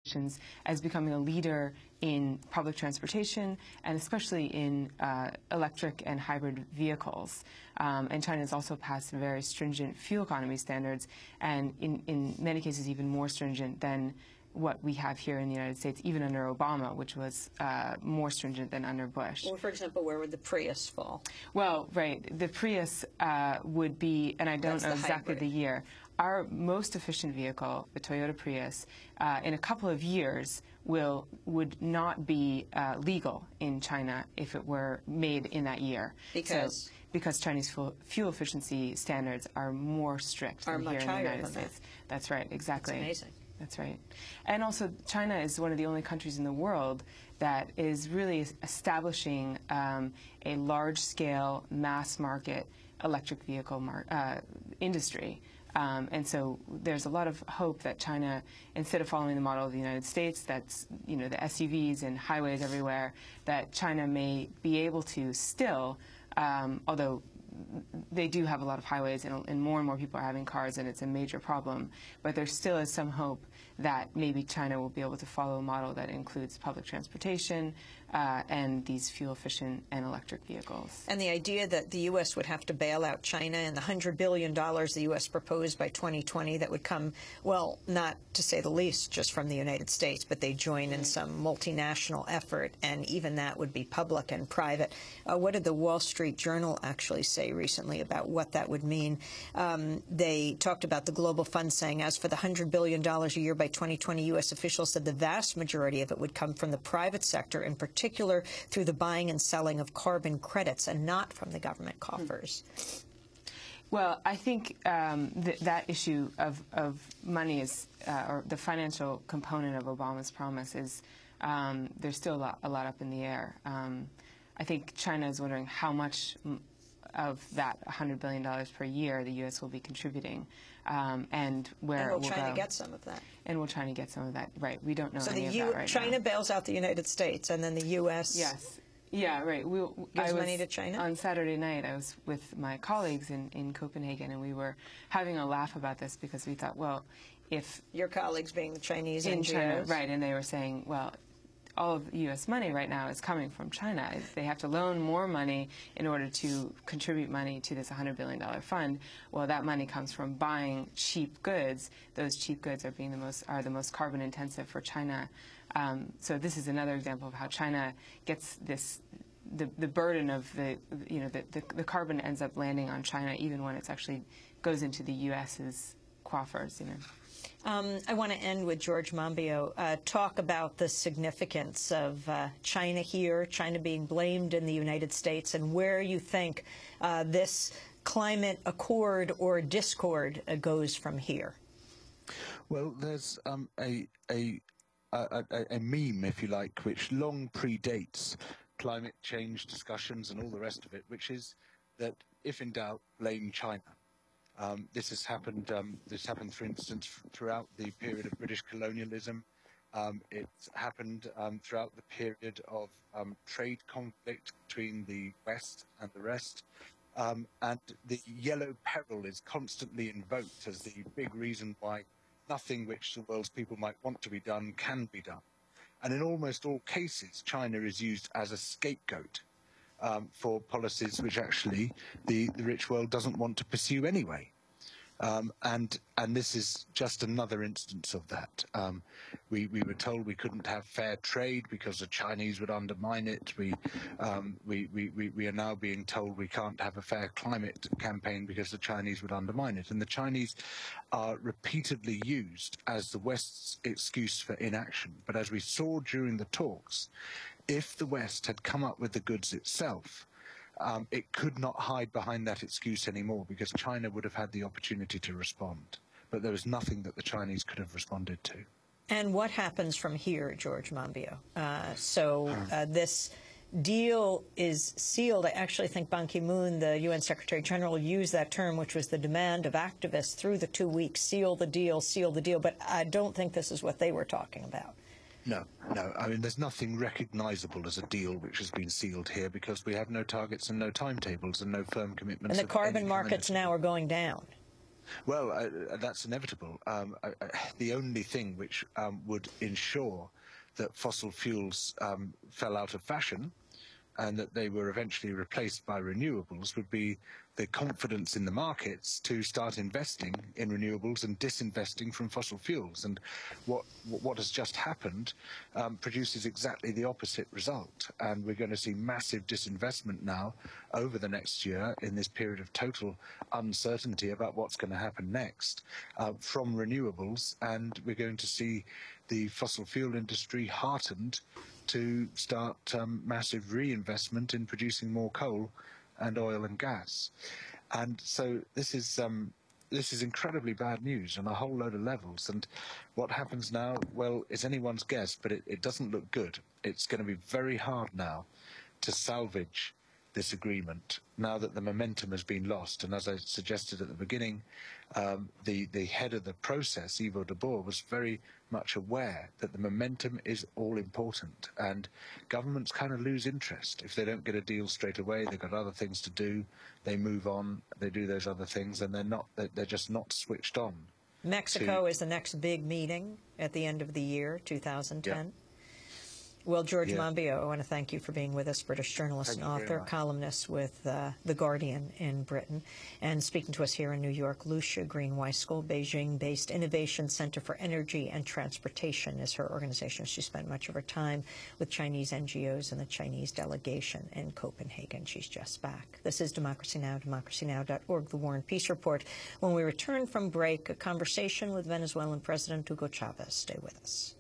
as becoming a leader in public transportation and especially in electric and hybrid vehicles. And China has also passed very stringent fuel economy standards, and in many cases even more stringent than what we have here in the United States, even under Obama, which was more stringent than under Bush. Well, for example, where would the Prius fall? Well, right. The Prius would be, and I don't know exactly the year, our most efficient vehicle, the Toyota Prius, in a couple of years would not be legal in China if it were made in that year. Because? So, because Chinese fuel efficiency standards are more strict than here in the United States. That's right, exactly. That's amazing. That's right. And also, China is one of the only countries in the world that is really establishing a large-scale, mass-market electric vehicle industry. And so there's a lot of hope that China, instead of following the model of the United States, that's, you know, the SUVs and highways everywhere, that China may be able to still, although they do have a lot of highways and more people are having cars and it's a major problem, but there still is some hope that maybe China will be able to follow a model that includes public transportation and these fuel-efficient and electric vehicles. And the idea that the U.S. would have to bail out China and the $100 billion the U.S. proposed by 2020 that would come, well, not to say the least just from the United States, but they join in some multinational effort, and even that would be public and private. What did the Wall Street Journal actually say recently about what that would mean? They talked about the Global Fund saying, as for the $100 billion a year by 2020, U.S. officials said the vast majority of it would come from the private sector, in particular through the buying and selling of carbon credits, and not from the government coffers. Well, I think that issue of money is, or the financial component of Obama's promise is, there's still a lot up in the air. I think China is wondering how much of that $100 billion per year the U.S. will be contributing, and where it will go. And we'll try to get some of that. And we'll try to get some of that. Right. We don't know so any of that right now. China bails out the United States, and then the U.S. Yes. Yeah, right. Gives money to China? On Saturday night, I was with my colleagues in Copenhagen, and we were having a laugh about this because we thought, well, if... Your colleagues being the Chinese in NGOs? China, right, and they were saying, well, all of U.S. money right now is coming from China. They have to loan more money in order to contribute money to this $100 billion fund. Well, that money comes from buying cheap goods. Those cheap goods are the most carbon intensive for China. So this is another example of how China gets the burden of the carbon ends up landing on China even when it actually goes into the U.S.'s coffers. I want to end with George Monbiot. Talk about the significance of China here, China being blamed in the United States, and where you think this climate accord or discord goes from here. Well, there's a meme, if you like, which long predates climate change discussions and all the rest of it, which is that if in doubt, blame China. This has happened. This happened, for instance, throughout the period of British colonialism. It's happened throughout the period of trade conflict between the West and the rest. And the yellow peril is constantly invoked as the big reason why nothing which the world's people might want to be done can be done. And in almost all cases, China is used as a scapegoat for policies which actually the rich world doesn't want to pursue anyway. And this is just another instance of that. We were told we couldn't have fair trade because the Chinese would undermine it. We are now being told we can't have a fair climate campaign because the Chinese would undermine it. And the Chinese are repeatedly used as the West's excuse for inaction. But as we saw during the talks, if the West had come up with the goods itself, it could not hide behind that excuse anymore because China would have had the opportunity to respond. But there was nothing that the Chinese could have responded to. And what happens from here, George Monbiot? This deal is sealed. I actually think Ban Ki-moon, the UN Secretary General, used that term, which was the demand of activists through the 2 weeks, seal the deal, seal the deal. But I don't think this is what they were talking about. No. I mean, there's nothing recognizable as a deal which has been sealed here because we have no targets and no timetables and no firm commitments. And the carbon markets now are going down. Well, that's inevitable. The only thing which would ensure that fossil fuels fell out of fashion and that they were eventually replaced by renewables would be the confidence in the markets to start investing in renewables and disinvesting from fossil fuels. And what has just happened produces exactly the opposite result. And we're going to see massive disinvestment now over the next year in this period of total uncertainty about what's going to happen next from renewables. And we're going to see the fossil fuel industry heartened to start massive reinvestment in producing more coal and oil and gas. And so this is incredibly bad news on a whole load of levels. And what happens now, well, it's anyone's guess, but it doesn't look good. It's going to be very hard now to salvage this agreement now that the momentum has been lost. And as I suggested at the beginning, the head of the process, Ivo de Boer, was very much aware that the momentum is all important, and governments kind of lose interest if they don't get a deal straight away. They've got other things to do, they move on, they do those other things, and they're just not switched on. Mexico is the next big meeting at the end of the year, 2010. Yeah. Well, George Monbiot, I want to thank you for being with us, British journalist and author, columnist with The Guardian in Britain, and speaking to us here in New York. Lucia Green-Weiskel, Beijing-based Innovation Center for Energy and Transportation is her organization. She spent much of her time with Chinese NGOs and the Chinese delegation in Copenhagen. She's just back. This is Democracy Now!, democracynow.org, The War and Peace Report. When we return from break, a conversation with Venezuelan President Hugo Chavez. Stay with us.